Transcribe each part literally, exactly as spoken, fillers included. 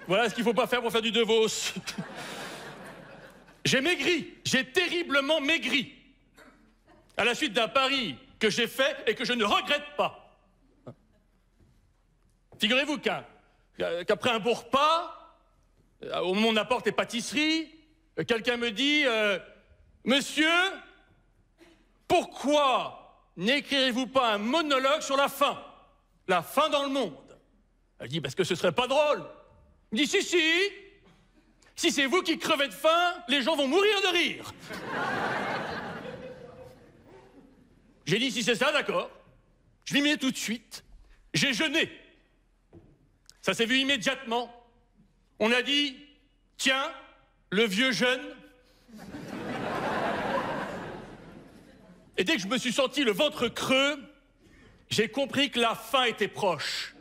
Voilà ce qu'il faut pas faire pour faire du De Vos. J'ai maigri, j'ai terriblement maigri. À la suite d'un pari que j'ai fait et que je ne regrette pas. Figurez-vous qu'un, qu'après un beau repas, au moment où on apporte les pâtisseries, quelqu'un me dit euh, « Monsieur, pourquoi n'écrirez-vous pas un monologue sur la faim? La faim dans le monde ?» Elle dit « Parce que ce serait pas drôle. » Il me dit « Si, si, si c'est vous qui crevez de faim, les gens vont mourir de rire. » J'ai dit « Si c'est ça, d'accord. » Je l'ai mis tout de suite. J'ai jeûné. Ça s'est vu immédiatement. On a dit « Tiens, le vieux jeune. » Et dès que je me suis senti le ventre creux, j'ai compris que la fin était proche.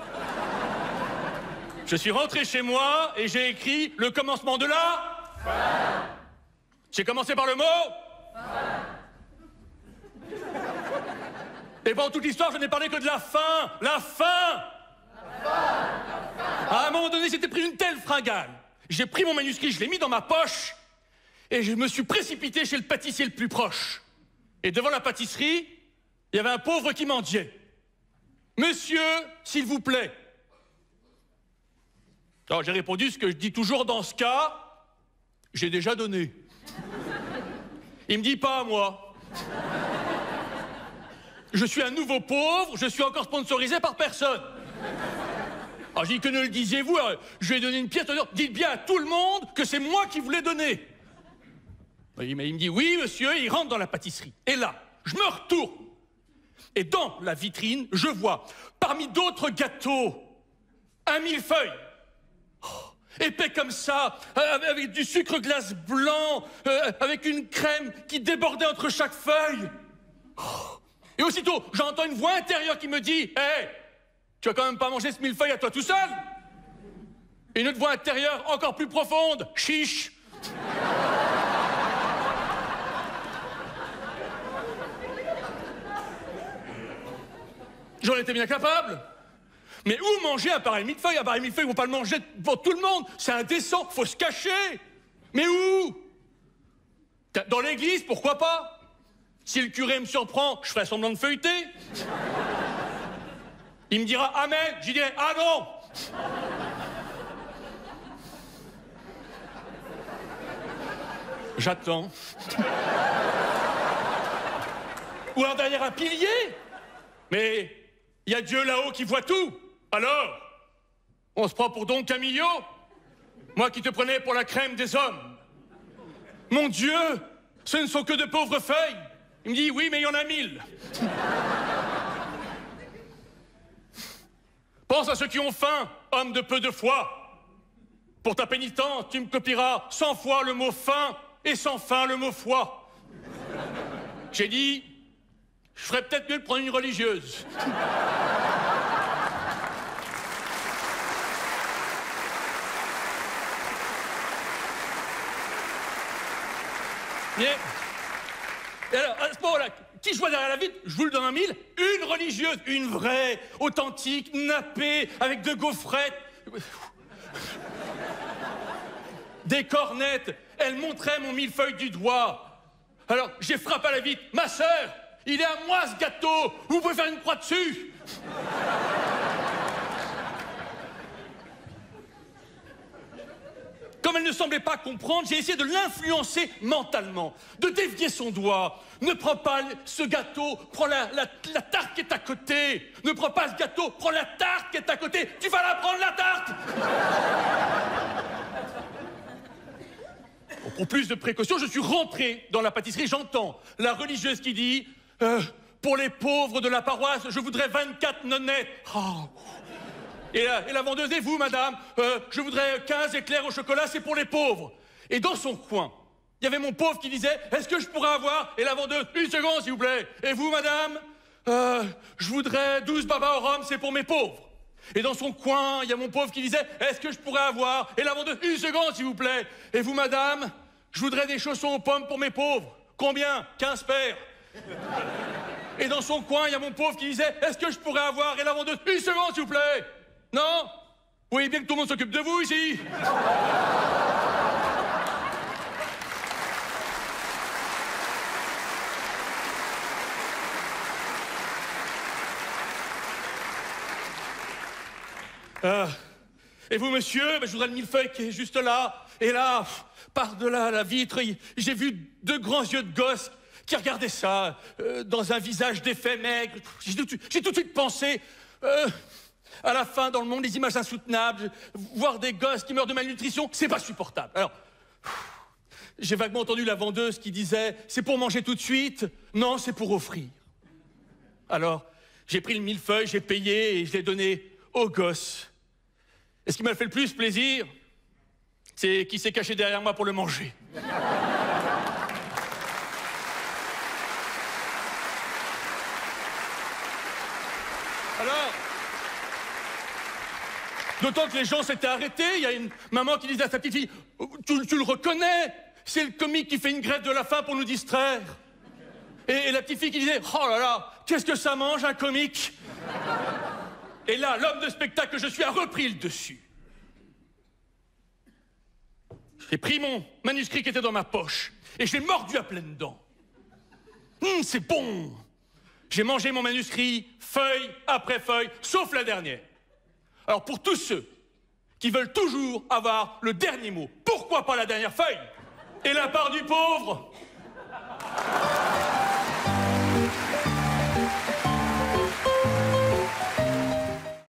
Je suis rentré chez moi et j'ai écrit le commencement de la fin. J'ai commencé par le mot fin. Et pendant toute l'histoire, je n'ai parlé que de la fin. La fin. La fin. À un moment donné, j'étais pris une telle fringale. J'ai pris mon manuscrit, je l'ai mis dans ma poche et je me suis précipité chez le pâtissier le plus proche. Et devant la pâtisserie, il y avait un pauvre qui mendiait. « Monsieur, s'il vous plaît. » Alors j'ai répondu ce que je dis toujours dans ce cas, j'ai déjà donné. Il me dit pas à moi. Je suis un nouveau pauvre, je suis encore sponsorisé par personne. Alors j'ai dit que ne le disiez-vous, je lui ai donné une pièce, dites bien à tout le monde que c'est moi qui vous l'ai donné. Il me dit oui monsieur, et il rentre dans la pâtisserie. Et là, je me retourne. Et dans la vitrine, je vois, parmi d'autres gâteaux, un millefeuille. Oh, épais comme ça, avec du sucre glace blanc, euh, avec une crème qui débordait entre chaque feuille. Oh. Et aussitôt, j'entends une voix intérieure qui me dit « Hé, hey, tu vas quand même pas manger ce millefeuille à toi tout seul ?» Et une autre voix intérieure encore plus profonde « Chiche !» J'en étais bien capable. Mais où manger un pareil millefeuille? Un pareil millefeuille, ils vont pas le manger pour tout le monde. C'est indécent, faut se cacher. Mais où? Dans l'église, pourquoi pas? Si le curé me surprend, je ferai semblant de feuilleter. Il me dira Amen, j'y dirai ah non. J'attends. Ou alors derrière un pilier. Mais il y a Dieu là-haut qui voit tout. Alors, on se prend pour Don Camillo? Moi qui te prenais pour la crème des hommes. Mon Dieu, ce ne sont que de pauvres feuilles. Il me dit, oui, mais il y en a mille. Pense à ceux qui ont faim, homme de peu de foi. Pour ta pénitence, tu me copieras cent fois le mot faim et sans fin le mot foi. J'ai dit, je ferais peut-être mieux de prendre une religieuse. Mais, et alors, à ce moment-là, qui je vois derrière la vitre, je vous le donne un mille, une religieuse, une vraie, authentique, nappée, avec de gaufrettes, des cornettes. Elle montrait mon millefeuille du doigt. Alors, j'ai frappé à la vitre, ma sœur, il est à moi ce gâteau, vous pouvez faire une croix dessus. Comme elle ne semblait pas comprendre, j'ai essayé de l'influencer mentalement, de dévier son doigt. Ne prends pas ce gâteau, prends la, la, la tarte qui est à côté. Ne prends pas ce gâteau, prends la tarte qui est à côté. Tu vas la prendre, la tarte. Bon, pour plus de précaution, je suis rentré dans la pâtisserie. J'entends la religieuse qui dit euh, « Pour les pauvres de la paroisse, je voudrais vingt-quatre nonnets. Oh. » Et la, et la vendeuse, et vous, madame, euh, je voudrais quinze éclairs au chocolat, c'est pour les pauvres. Et dans son coin, il y avait mon pauvre qui disait, est-ce que je pourrais avoir? Et la vendeuse, une seconde, s'il vous plaît. Et vous, madame, euh, je voudrais douze babas au rhum, c'est pour mes pauvres. Et dans son coin, il y a mon pauvre qui disait, est-ce que je pourrais avoir? Et la vendeuse, une seconde, s'il vous plaît. Et vous, madame, je voudrais des chaussons aux pommes pour mes pauvres. Combien? quinze paires. Et dans son coin, il y a mon pauvre qui disait, est-ce que je pourrais avoir? Et la vendeuse, une seconde, s'il vous plaît. Non, Vous voyez bien que tout le monde s'occupe de vous ici. Euh, et vous, monsieur, ben, je voudrais le millefeuille qui est juste là. Et là, par-delà la vitre, j'ai vu deux grands yeux de gosse qui regardaient ça, euh, dans un visage défait maigre. J'ai tout, tout de suite pensé, euh, à la fin, dans le monde, les images insoutenables, voir des gosses qui meurent de malnutrition, c'est pas supportable. Alors, j'ai vaguement entendu la vendeuse qui disait, c'est pour manger tout de suite, non, c'est pour offrir. Alors, j'ai pris le millefeuille, j'ai payé et je l'ai donné au gosse. Et ce qui m'a fait le plus plaisir, c'est qu'il s'est caché derrière moi pour le manger. Alors, d'autant que les gens s'étaient arrêtés, il y a une maman qui disait à sa petite fille, tu, tu le reconnais, c'est le comique qui fait une grève de la faim pour nous distraire. Et, et la petite fille qui disait, oh là là, qu'est-ce que ça mange un comique? Et là, l'homme de spectacle que je suis a repris le dessus. J'ai pris mon manuscrit qui était dans ma poche et je l'ai mordu à pleines dents. Hum, c'est bon. J'ai mangé mon manuscrit, feuille après feuille, sauf la dernière. Alors pour tous ceux qui veulent toujours avoir le dernier mot, pourquoi pas la dernière feuille? Et la part du pauvre?